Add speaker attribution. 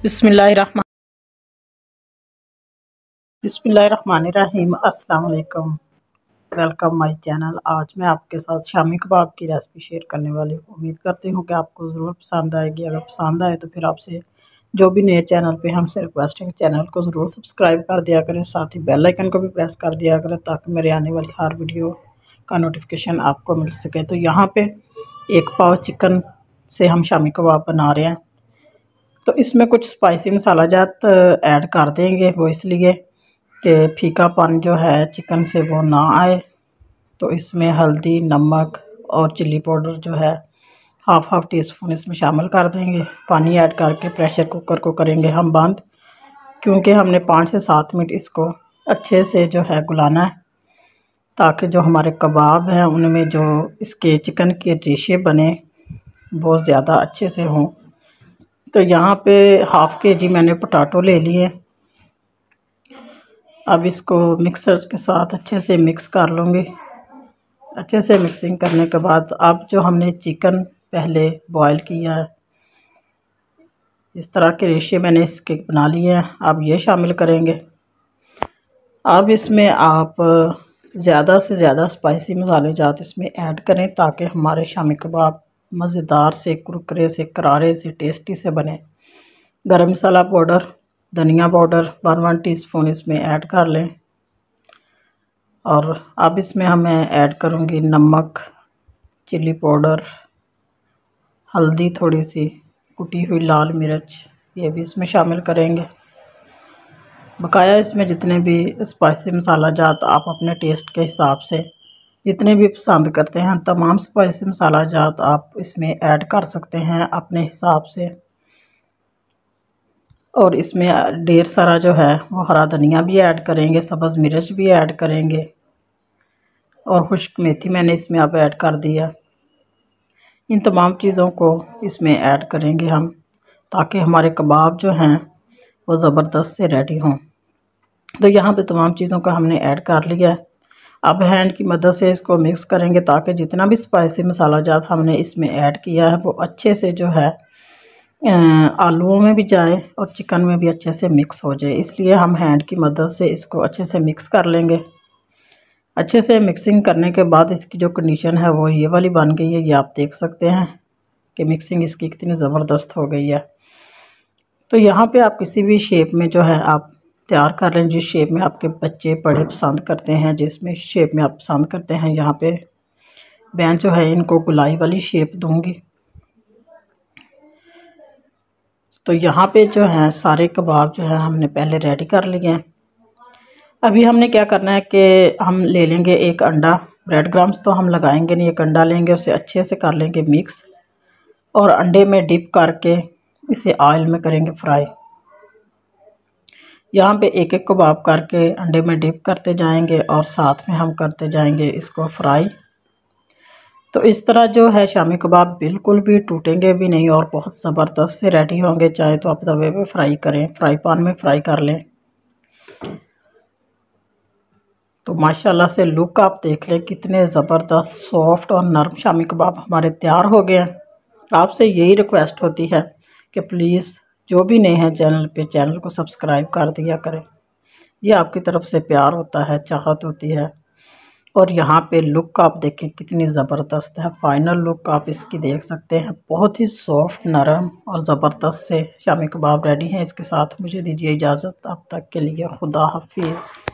Speaker 1: बिस्मिल्लाहिर्रहमानिर्रहीम। अस्सलाम वालेकुम। Welcome my channel. आज मैं आपके साथ शामी कबाब की रेसिपी शेयर करने वाली हूँ। उम्मीद करती हूँ कि आपको ज़रूर पसंद आएगी। अगर पसंद आए तो फिर आपसे जो भी नए चैनल पे हमसे रिक्वेस्ट है कि चैनल को ज़रूर सब्सक्राइब कर दिया करें, साथ ही बेल आइकन को भी प्रेस कर दिया करें ताकि मेरे आने वाली हर वीडियो का नोटिफिकेशन आपको मिल सके। तो यहाँ पे 1 पाव चिकन से हम शामी कबाब बना रहे हैं। तो इसमें कुछ स्पाइसी मसाला जात ऐड कर देंगे, वो इसलिए कि फीकापन जो है चिकन से वो ना आए। तो इसमें हल्दी, नमक और चिल्ली पाउडर जो है हाफ़ टी स्पून इसमें शामिल कर देंगे। पानी ऐड करके प्रेशर कुकर को करेंगे हम बंद, क्योंकि हमने 5 से 7 मिनट इसको अच्छे से जो है गुलाना है, ताकि जो हमारे कबाब हैं उनमें जो इसके चिकन के रेशे बने वो ज़्यादा अच्छे से हों। तो यहाँ पे हाफ़ केजी मैंने पोटैटो ले लिए। अब इसको मिक्सर के साथ अच्छे से मिक्स कर लूँगी। अच्छे से मिक्सिंग करने के बाद अब जो हमने चिकन पहले बॉयल किया है, इस तरह के रेशे मैंने इसके बना लिए हैं, अब ये शामिल करेंगे। अब इसमें आप ज़्यादा से ज़्यादा स्पाइसी मसाले जात इसमें ऐड करें ताकि हमारे शामी कबाब मज़ेदार से, कुरकुरे से, करारे से, टेस्टी से बने। गरम मसाला पाउडर, धनिया पाउडर 1 टीस्पून इसमें ऐड कर लें। और अब इसमें मैं ऐड करूँगी नमक, चिल्ली पाउडर, हल्दी थोड़ी सी, कुटी हुई लाल मिर्च, ये भी इसमें शामिल करेंगे। बकाया इसमें जितने भी स्पाइसी मसाला जात आप अपने टेस्ट के हिसाब से जितने भी पसंद करते हैं तमाम स्पाइसी मसाला जात आप इसमें ऐड कर सकते हैं अपने हिसाब से। और इसमें ढेर सारा जो है वो हरा धनिया भी ऐड करेंगे, सब्ज़ मिर्च भी ऐड करेंगे और खुश्क मेथी मैंने इसमें अब ऐड कर दिया। इन तमाम चीज़ों को इसमें ऐड करेंगे हम, ताकि हमारे कबाब जो हैं वो ज़बरदस्त से रेडी हों। तो यहाँ पे तमाम चीज़ों का हमने ऐड कर लिया है। अब हैंड की मदद से इसको मिक्स करेंगे ताकि जितना भी स्पाइसी मसाला जात हमने इसमें ऐड किया है वो अच्छे से जो है आलूओं में भी जाए और चिकन में भी अच्छे से मिक्स हो जाए। इसलिए हम हैंड की मदद से इसको अच्छे से मिक्स कर लेंगे। अच्छे से मिक्सिंग करने के बाद इसकी जो कंडीशन है वो ये वाली बन गई है। ये आप देख सकते हैं कि मिक्सिंग इसकी कितनी ज़बरदस्त हो गई है। तो यहाँ पे आप किसी भी शेप में जो है आप तैयार कर लें, जिस शेप में आपके बच्चे बड़े पसंद करते हैं, जिसमें शेप में आप पसंद करते हैं। यहाँ पे मैं जो है इनको गोलाई वाली शेप दूँगी। तो यहाँ पे जो है सारे कबाब जो है हमने पहले रेडी कर लिए हैं। अभी हमने क्या करना है कि हम ले लेंगे एक अंडा, ब्रेड क्रम्स तो हम लगाएंगे नहीं, एक अंडा लेंगे, उसे अच्छे से कर लेंगे मिक्स और अंडे में डिप करके इसे ऑयल में करेंगे फ्राई। यहाँ पे एक एक कबाब करके अंडे में डिप करते जाएंगे और साथ में हम करते जाएंगे इसको फ्राई। तो इस तरह जो है शामी कबाब बिल्कुल भी टूटेंगे भी नहीं और बहुत ज़बरदस्त से रेडी होंगे। चाहे तो आप तवे पे फ्राई करें, फ्राई पैन में फ्राई कर लें। तो माशाल्लाह से लुक आप देख लें कितने ज़बरदस्त सॉफ्ट और नरम शामी कबाब हमारे तैयार हो गए हैं। आपसे यही रिक्वेस्ट होती है कि प्लीज़ जो भी नए हैं चैनल पे, चैनल को सब्सक्राइब कर दिया करें। ये आपकी तरफ से प्यार होता है, चाहत होती है। और यहाँ पे लुक आप देखें कितनी ज़बरदस्त है। फाइनल लुक आप इसकी देख सकते हैं, बहुत ही सॉफ्ट, नरम और ज़बरदस्त से शामी कबाब रेडी हैं। इसके साथ मुझे दीजिए इजाज़त, अब तक के लिए खुदा हाफिज़।